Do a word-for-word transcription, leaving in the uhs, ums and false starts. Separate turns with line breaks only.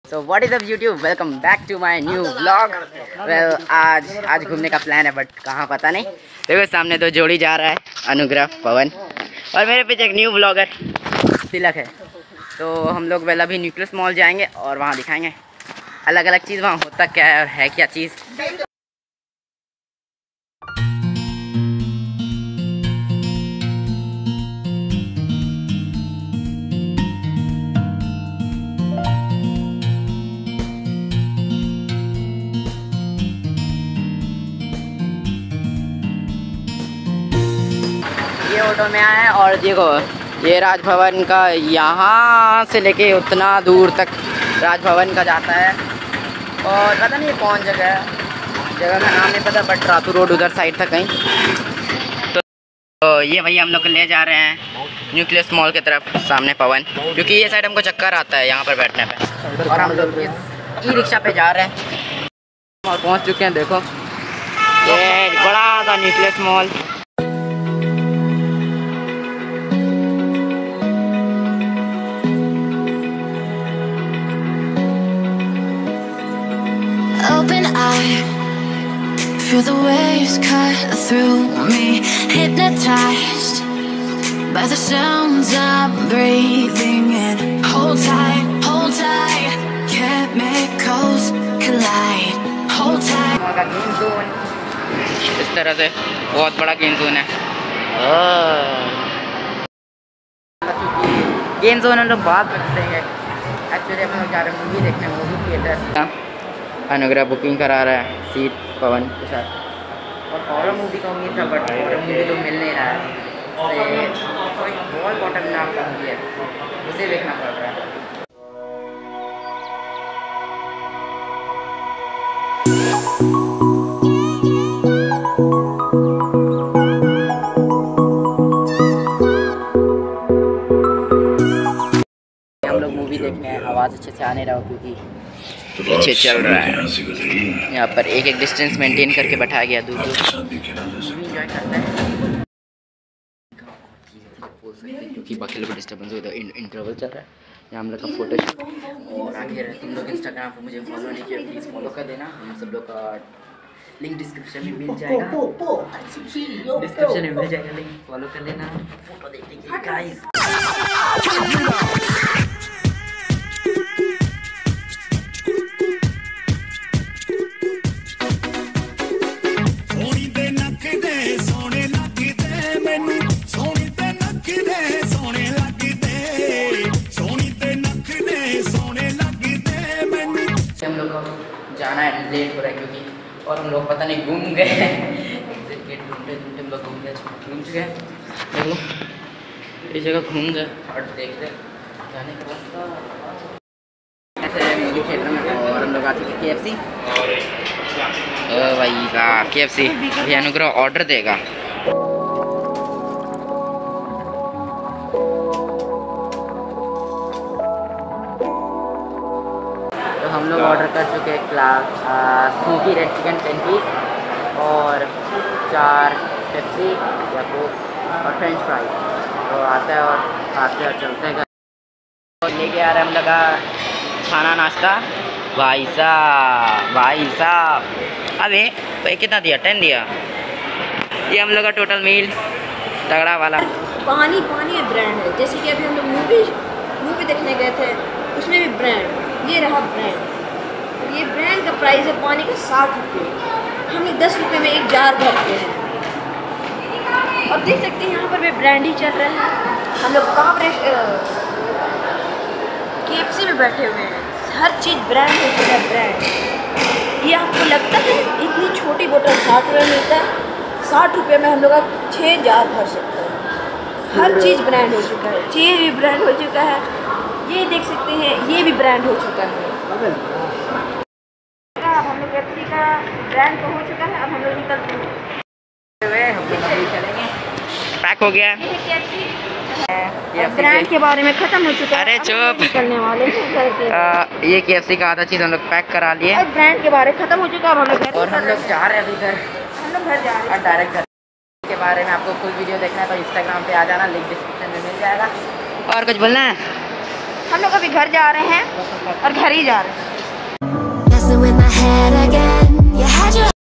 So what is up YouTube, welcome back to my new vlog. Well आज आज घूमने का प्लान है बट कहाँ पता नहीं। देखो सामने दो जोड़ी जा रहा है, अनुग्रह पवन, और मेरे पीछे एक न्यू ब्लॉगर तिलक है। तो हम लोग वेल अभी न्यूक्लियस मॉल जाएंगे और वहाँ दिखाएंगे अलग अलग चीज़ वहाँ होता क्या है और है क्या चीज़। ये ऑटो में आया है और देखो ये राजभवन का, यहाँ से लेके उतना दूर तक राजभवन का जाता है। और पता नहीं कौन जगह है, जगह का नाम नहीं पता, बट रातू रोड उधर साइड था कहीं। तो, तो ये भैया हम लोग को ले जा रहे हैं न्यूक्लियस मॉल की तरफ, सामने पवन, क्योंकि ये साइड हमको चक्कर आता है यहाँ पर बैठने पे। और हम लोग इस ई रिक्शा पे जा रहे हैं और पहुँच चुके हैं। देखो ये बड़ा था nucleus mall.
Open eye, feel the waves cut through me, hypnotized by the sounds I'm breathing in. Hold tight, hold tight, chemicals collide. Hold tight.
का गेम जोन इस तरह से बहुत बड़ा गेम जोन है। गेम जोन हम लोग बाद में देखेंगे। एक्चुअली हम लोग जा रहे हैं मूवी देखने, मूवी थिएटर। अनुग्रह बुकिंग करा रहा है सीट पवन के साथ। और हॉरर मूवी का उम्मीद था बट हॉरर मूवी तो मिल नहीं रहा है। कोई बॉल बॉटम नाम का मूवी है, उसे देखना पड़ रहा है। हम लोग मूवी देखने हैं, आवाज़ अच्छे से आ नहीं रहा हो क्योंकि पीछे चल रहा है। यहाँ पर एक एक डिस्टेंस मेंटेन करके बैठा गया दूर दूर। एंजॉय करते हैं क्योंकि बाकी लोग डिस्टर्बेंस हो, इंटरवल चल रहा है। यहाँ हम लोग का फोटो और आगे तुम लोग इंस्टाग्राम पर मुझे फॉलो नहीं किया, प्लीज़ फॉलो कर देना। हम सब लोग का लिंक डिस्क्रिप्शन में मिल जाएगा, डिस्क्रिप्शन में मिल जाएगा लिंक, फॉलो कर लेना। फोटो देखने के लिए गाइस। हम लोग को जाना है, लेट हो रहा है क्योंकि, और हम लोग पता नहीं घूम गए एग्जिट गेट ढूंढते ढूंढते हम लोग घूम गए घूम चुके हैं। देखो इस जगह घूम गए और देखते जाने के रास्ता ऐसे मूवी थिएटर में। और हम लोग आ चुके के एफ सी। ओ भाई का के एफ सी भी अनुग्रह ऑर्डर देगा। हम लोग ऑर्डर कर चुके हैं class smoky red chicken ten piece और चार पेप्सी या कोक और फ्रेंच फ्राइज। तो आता है और खाते और चलते हैं। और लेके आ रहे हैं हम लोग का खाना नाश्ता। भाई साहब भाई साहब अबे तो कितना दिया? टेन दिया। ये हम लोग का टोटल मील तगड़ा वाला।
पानी पानी ब्रांड है, जैसे कि अभी हम लोग मूवी मूवी देखने गए थे, उसमें भी ब्रांड, ये रहा ब्रांड। ये ब्रांड का प्राइस है पानी का साठ रुपये। हमने दस रुपये में एक जार भरते हैं। और देख सकते हैं यहाँ पर भी ब्रांड ही चल रहा है। हम लोग कहाँ पर के एफ सी में बैठे हुए हैं, हर चीज़ ब्रांड हो चुका है। ब्रांड ये आपको लगता है इतनी छोटी बोतल साठ रुपये मिलता है, साठ रुपये में हम लोग का छः जार भर सकते हैं। हर चीज़ ब्रांड हो चुका है, चीज़ भी ब्रांड हो चुका है। ये देख सकते हैं ये भी ब्रांड हो चुका है। अब हम लोग पेप्सी का ब्रांड तो हो चुका है, अब हम लोग निकलते हैं,
हम लोग अभी चलेंगे। पैक हो गया
ये ब्रांड के बारे में खत्म हो चुका है।
अरे चुप,
निकलने वाले हैं।
ये के एफ सी का आधा चीज़ हम लोग पैक करा लिए।
ब्रांड के बारे में खत्म हो चुका है, हम लोग
और हम लोग जा रहे हैं अभी घर।
हम लोग घर जा रहे हैं
डायरेक्ट घर के बारे में। आपको फुल वीडियो देखना है तो इंस्टाग्राम पे आ जाना, लिंक डिस्क्रिप्शन में मिल जाएगा। और कुछ बोलना है?
हम लोग अभी घर जा रहे हैं और घर ही जा रहे हैं।